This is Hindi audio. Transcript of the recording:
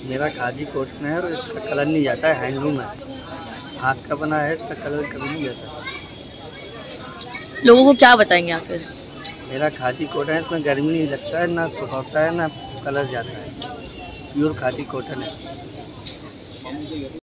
मेरा खादी कॉटन है और इसका कलर नहीं जाता है, हैंडलूम है, हाथ का बना है, इसका कलर कभी नहीं जाता। लोगों को क्या बताएंगे आप फिर? मेरा खादी कॉटन है, इसमें गर्मी नहीं लगता है, ना सुखाता है, ना कलर जाता है, प्योर खादी कॉटन है।